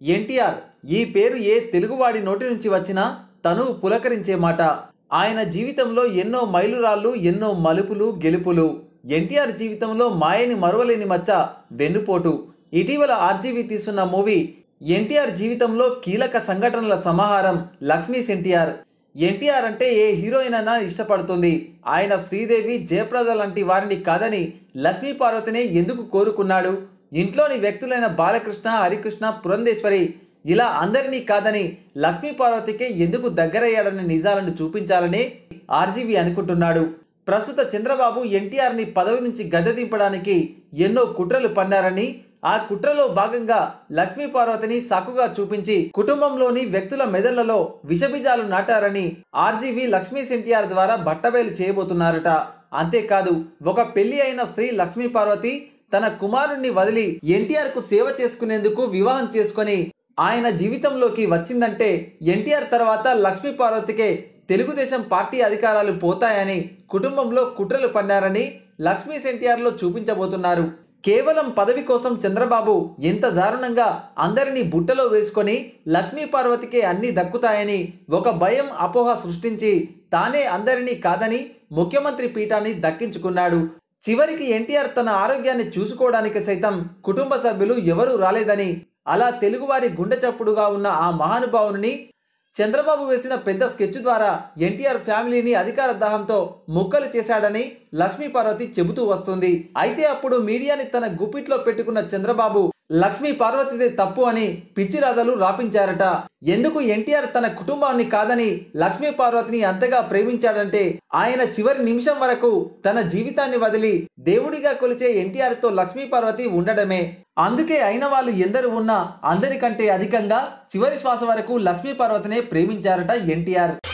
ఎన్టీఆర్ ఈ పేరు ఏ తెలుగువాడి నోటి నుంచి వచ్చినా తను పులకరించే మాట. ఆయన జీవితంలో ఎన్నో మైలురాళ్ళు, ఎన్నో మలుపులు, గెలుపులు. ఎన్టీఆర్ జీవితంలో మాయని మరువలేని మచ్చ, వెన్నుపోటు. ఇటీవల ఆర్జీవి తీస్తున్న మూవీ ఎన్టీఆర్ జీవితంలో కీలక సంఘటనల సమాహారం లక్ష్మీస్ ఎన్టీఆర్. ఎన్టీఆర్ అంటే ఏ హీరోయిన్ అయినా ఇష్టపడుతుంది. ఆయన శ్రీదేవి, జయప్రద లాంటి వారిని కాదని లక్ష్మీ పార్వతినే ఎందుకు కోరుకున్నాడు? ఇంట్లోని వ్యక్తులైన బాలకృష్ణ, హరికృష్ణ, పురంధేశ్వరి ఇలా అందరినీ కాదని లక్ష్మీ పార్వతికే ఎందుకు దగ్గరయ్యాడనే నిజాలను చూపించాలని ఆర్జీవి అనుకుంటున్నాడు. ప్రస్తుత చంద్రబాబు ఎన్టీఆర్ని పదవి నుంచి గద్దె దింపడానికి ఎన్నో కుట్రలు పన్నారని, ఆ కుట్రలో భాగంగా లక్ష్మీ పార్వతిని సాకుగా చూపించి కుటుంబంలోని వ్యక్తుల మెదళ్లలో విషబీజాలు నాటారని ఆర్జీవి లక్ష్మీస్ ఎన్టీఆర్ ద్వారా బట్టబయలు చేయబోతున్నారట. అంతేకాదు, ఒక పెళ్లి అయిన స్త్రీ లక్ష్మీ పార్వతి తన కుమారుణ్ణి వదిలి ఎన్టీఆర్ కు సేవ చేసుకునేందుకు వివాహం చేసుకొని ఆయన జీవితంలోకి వచ్చిందంటే ఎన్టీఆర్ తర్వాత లక్ష్మీ పార్వతికే తెలుగుదేశం పార్టీ అధికారాలు పోతాయని కుటుంబంలో కుట్రలు పన్నారని లక్ష్మీస్ ఎన్టీఆర్లో చూపించబోతున్నారు. కేవలం పదవి కోసం చంద్రబాబు ఎంత దారుణంగా అందరినీ బుట్టలో వేసుకొని లక్ష్మీ పార్వతికే అన్నీ దక్కుతాయని ఒక భయం, అపోహ సృష్టించి తానే అందరినీ కాదని ముఖ్యమంత్రి పీఠాన్ని దక్కించుకున్నాడు. చివరికి ఎన్టీఆర్ తన ఆరోగ్యాన్ని చూసుకోవడానికి సైతం కుటుంబ సభ్యులు ఎవరూ రాలేదని, అలా తెలుగువారి గుండె చప్పుడుగా ఉన్న ఆ మహానుభావుని చంద్రబాబు వేసిన పెద్ద స్కెచ్ ద్వారా ఎన్టీఆర్ ఫ్యామిలీని అధికార దాహంతో ముక్కలు చేశాడని లక్ష్మీ పార్వతి చెబుతూ వస్తుంది. అయితే అప్పుడు మీడియాని తన గుప్పిట్లో పెట్టుకున్న చంద్రబాబు లక్ష్మీ పార్వతిదే తప్పు అని పిచ్చిరాధలు రాపించారట. ఎందుకు ఎన్టీఆర్ తన కుటుంబాన్ని కాదని లక్ష్మీ పార్వతిని అంతగా ప్రేమించాడంటే ఆయన చివరి నిమిషం వరకు తన జీవితాన్ని వదిలి దేవుడిగా కొలిచే ఎన్టీఆర్ తో లక్ష్మీ పార్వతి ఉండడమే. అందుకే అయిన వాళ్ళు ఎందరు ఉన్నా అందరికంటే అధికంగా చివరి శ్వాస వరకు లక్ష్మీ పార్వతినే ప్రేమించారట ఎన్టీఆర్.